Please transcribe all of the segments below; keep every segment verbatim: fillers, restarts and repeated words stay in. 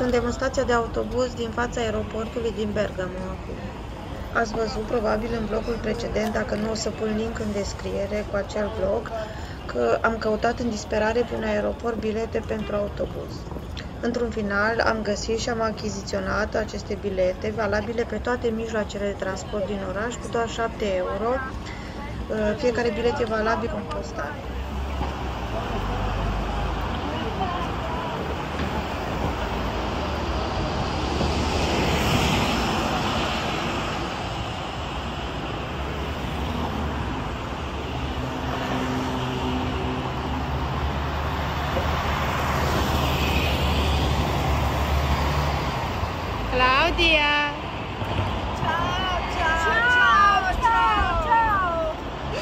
Suntem în stația de autobuz din fața aeroportului din Bergamo acum. Ați văzut probabil în vlogul precedent, dacă nu o să pun link în descriere cu acel vlog, că am căutat în disperare pe un aeroport bilete pentru autobuz. Într-un final am găsit și am achiziționat aceste bilete valabile pe toate mijloacele de transport din oraș cu doar șapte euro. Fiecare bilet e valabil cu postal. Claudia! Ciao, ciao, ciao, ciao, ciao!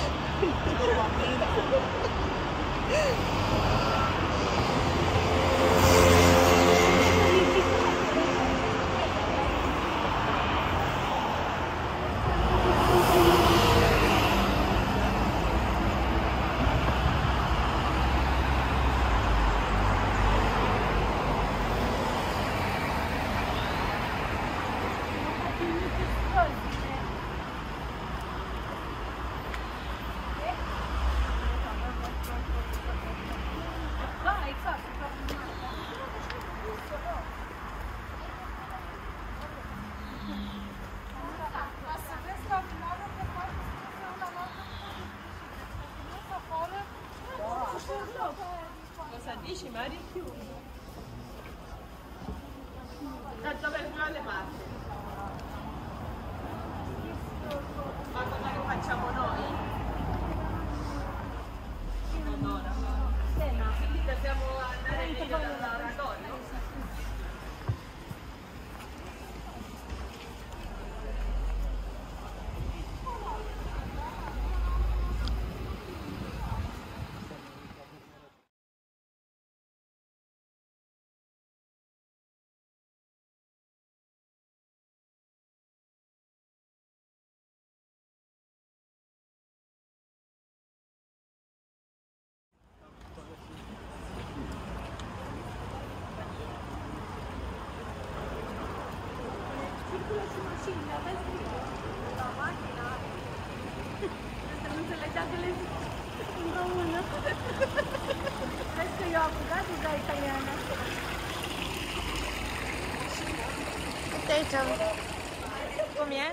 Cosa dici, Mari? Da dove vuole parte? Ma cosa che facciamo noi? Un'ora. Quindi dobbiamo andare meglio dall'oratorio? La macchina să nu înțelegea că le împreună. Vezi că eu am apucat de da italiană. Uite aici. Cum e?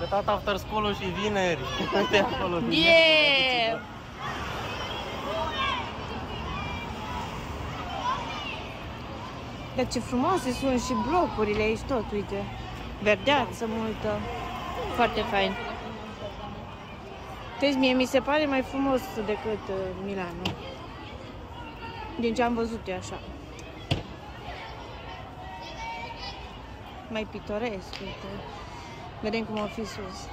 repetat after school-ul și vineri. Uite acolo. Yeah! Dar ce frumoase sunt și blocurile aici tot, uite. Verdeață multă. Foarte fain. Deci mie mi se pare mai frumos decât uh, Milano. Din ce am văzut eu așa. Mai pitoresc, uite. Vedem cum o fi sus.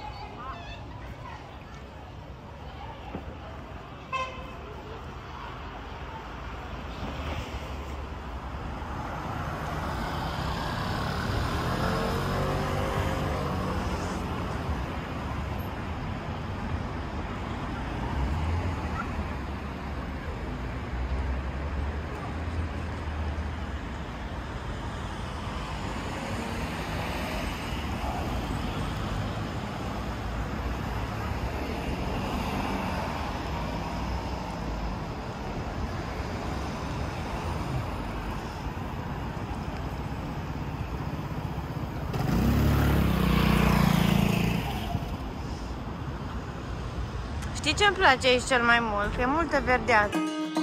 Știi ce îmi place aici cel mai mult? Că e multă verdeață.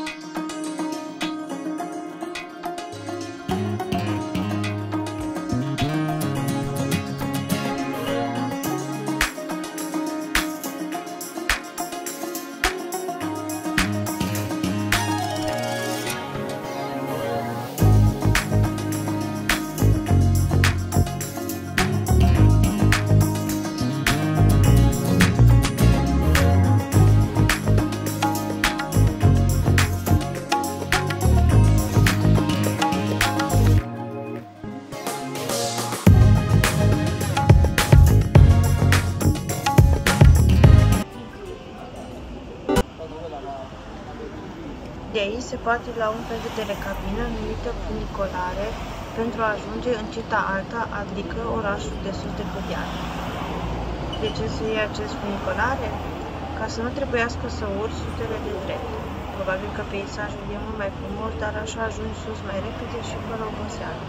De aici se poate lua un fel de telecabină numită funiculare pentru a ajunge în Città Alta, adică orașul de sus de pe deal. De ce se ia acest funiculare? Ca să nu trebuiască să urci sutele de drept. Probabil că peisajul e mult mai frumos, dar așa ajungi sus mai repede și fără oboseală.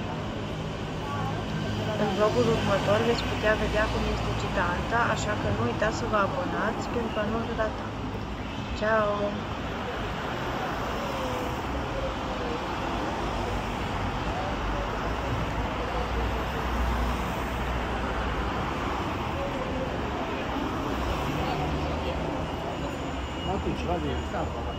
În vlogul următor veți putea vedea cum este Città Alta, așa că nu uitați să vă abonați pentru a nu rata. Ciao! Atunci, va bine,